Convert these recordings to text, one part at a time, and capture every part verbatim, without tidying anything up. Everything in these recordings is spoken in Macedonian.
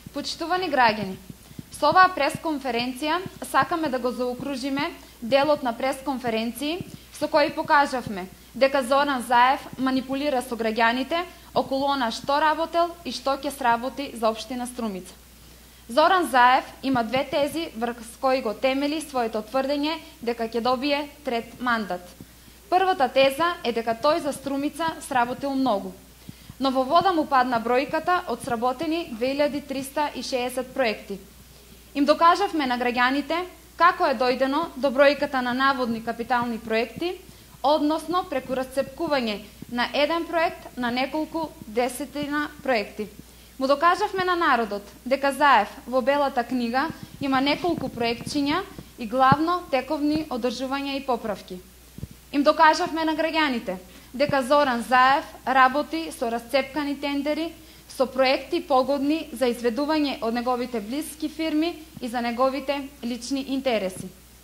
Почитувани граѓани, со оваа пресконференција сакаме да го заокружиме делот на пресконференции со кои покажавме дека Зоран Заев манипулира со граѓаните околу она што работел и што ќе сработи за општина Струмица. Зоран Заев има две тези врз кои го темели своето тврдење дека ќе добие трет мандат. Првата теза е дека тој за Струмица сработил многу, но во вода му падна бројката од сработени две илјади триста и шеесет проекти. Им докажавме на граѓаните како е дојдено до бројката на наводни капитални проекти, односно преку расцепкување на еден проект на неколку десетина проекти. Му докажавме на народот дека Заев во Белата книга има неколку проектчиња и главно тековни одржувања и поправки. Им докажавме на граѓаните дека Зоран Заев работи со расцепкани тендери, со проекти погодни за изведување од неговите блиски фирми и за неговите лични интереси.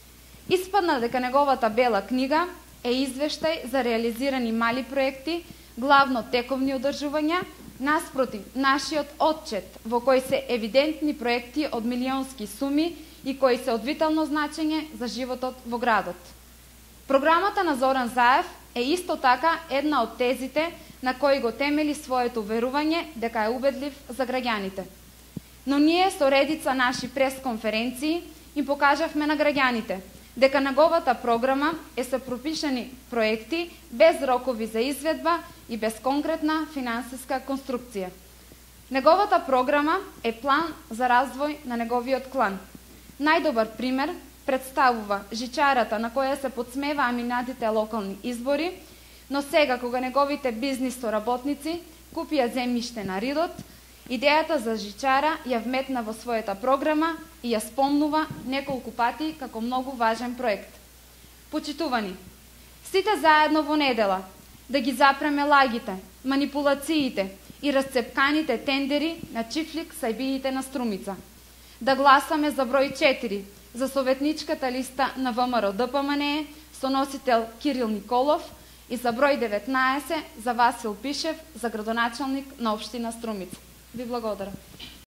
Испадна дека неговата Бела книга е извештај за реализирани мали проекти, главно тековни одржувања, наспротив нашиот отчет во кој се евидентни проекти од милионски суми и кои се од витално значење за животот во градот. Програмата на Зоран Заев е исто така една од тезите на кои го темели своето верување дека е убедлив за граѓаните. Но ние со редица наши пресконференции им покажавме на граѓаните дека неговата програма е со пропишани проекти без рокови за изведба и без конкретна финансиска конструкција. Неговата програма е план за развој на неговиот клан. Најдобар пример представува жичарата на која се подсмеваа минатите локални избори, но сега кога неговите бизнис соработници купија земјиште на Ридот, идејата за жичара ја вметна во својата програма и ја спомнува неколку пати како многу важен проект. Почитувани, сите заедно во недела да ги запреме лагите, манипулациите и расцепканите тендери на чифлик сајбиите на Струмица. Да гласаме за број четири за советничката листа на ВМРО Д П М Н Е со носител Кирил Николов и за број деветнаесет за Васил Пишев за градоначалник на општина Струмица. Ви благодарам.